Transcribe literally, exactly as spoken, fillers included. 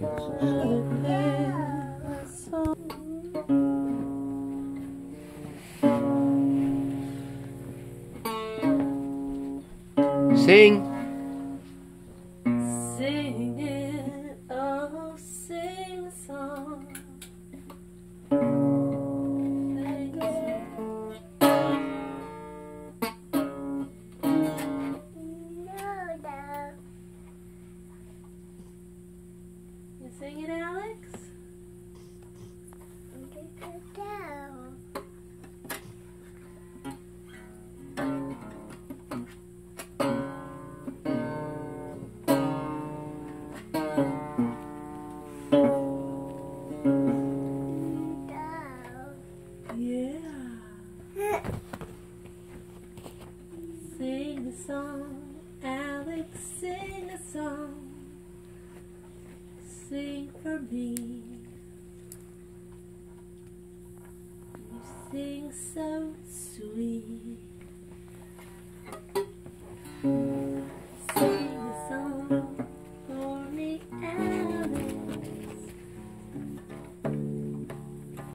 Sing. Sing it, oh, sing a song. Sing a song. You sing it, Alex? Yeah. Sing a song, Alex, sing a song. Sing for me. You sing so sweet.